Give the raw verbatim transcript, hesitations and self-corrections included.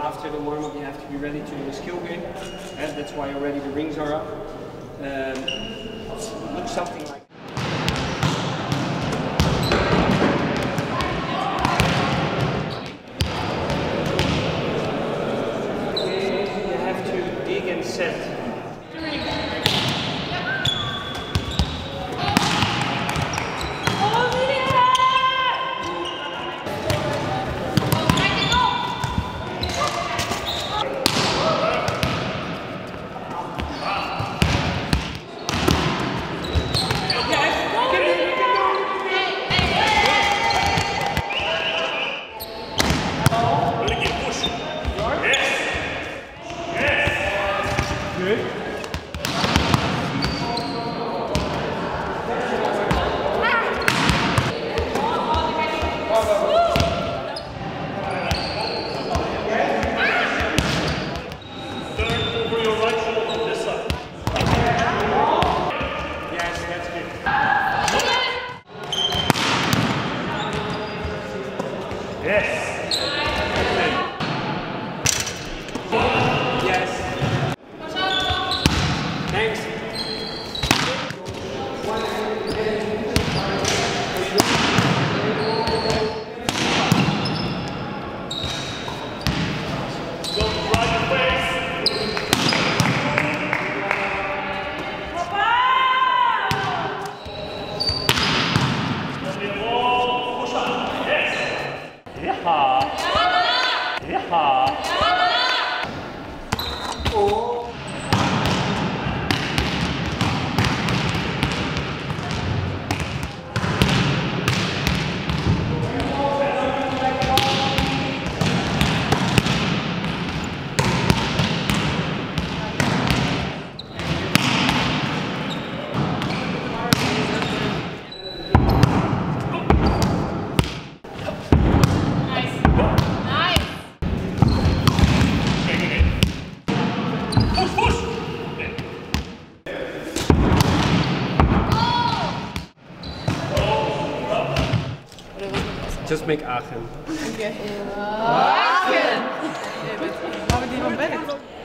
after the warm-up you have to be ready to do a skill game. And that's why already the rings are up. Um, looks something like okay, you have to dig and set. Yes. Yes. Thanks. Don't try your face. Push up. Yes. Yeah. Yeah. Oh. Just make Aachen. Okay. Aachen! Waar we die van werkt.